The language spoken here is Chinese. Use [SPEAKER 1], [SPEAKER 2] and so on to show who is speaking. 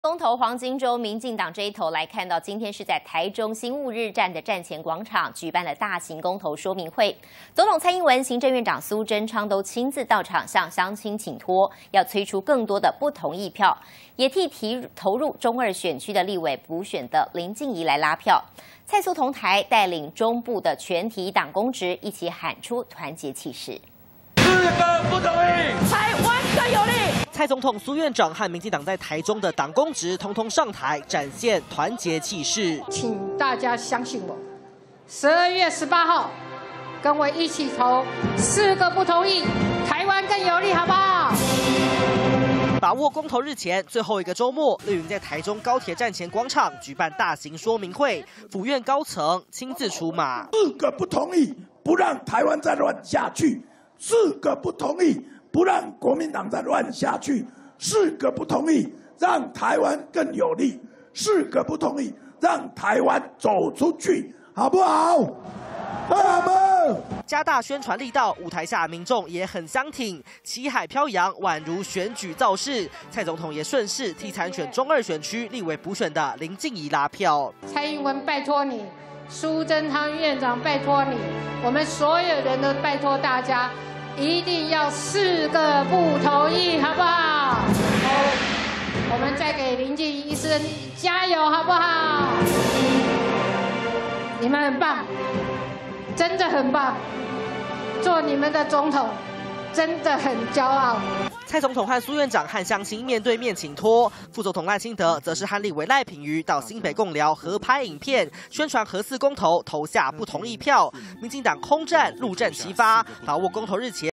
[SPEAKER 1] 公投黄金周，民进党这一头来看到，今天是在台中新雾日站的站前广场举办了大型公投说明会。总统蔡英文、行政院长苏贞昌都亲自到场向乡亲请托，要催出更多的不同意票，也替投入中二选区的立委补选的林静怡来拉票。蔡苏同台带领中部的全体党公职一起喊出团结气势。
[SPEAKER 2] 4个不同意，
[SPEAKER 3] 台湾更有力。
[SPEAKER 4] 蔡总统、苏院长和民进党在台中的党公职通通上台，展现团结气势。
[SPEAKER 3] 请大家相信我，12月18号，跟我一起投4个不同意，台湾更有力，好不好？
[SPEAKER 4] 把握公投日前最后一个周末，绿营在台中高铁站前广场举办大型说明会，府院高层亲自出马。
[SPEAKER 5] 4个不同意，不让台湾再乱下去；4个不同意，不让国民党再乱下去；4个不同意，让台湾更有力；4个不同意，让台湾走出去，好不好？好不好？
[SPEAKER 4] 加大宣传力道，舞台下民众也很相挺，旗海飘扬，宛如选举造势。蔡总统也顺势替参选中二选区立委补选的林静怡拉票。
[SPEAKER 3] 蔡英文拜托你，苏贞昌院长拜托你，我们所有人都拜托大家，一定要4个不同意，好不好？我们再给林静怡医生加油，好不好？你们很棒。真的很棒，做你们的总统真的很骄傲。
[SPEAKER 4] 蔡总统和苏院长和乡亲面对面请托，副总统赖清德则是和立委赖品妤到新北共寮合拍影片，宣传核4公投投下不同意票。民进党空战陆战齐发，把握公投日前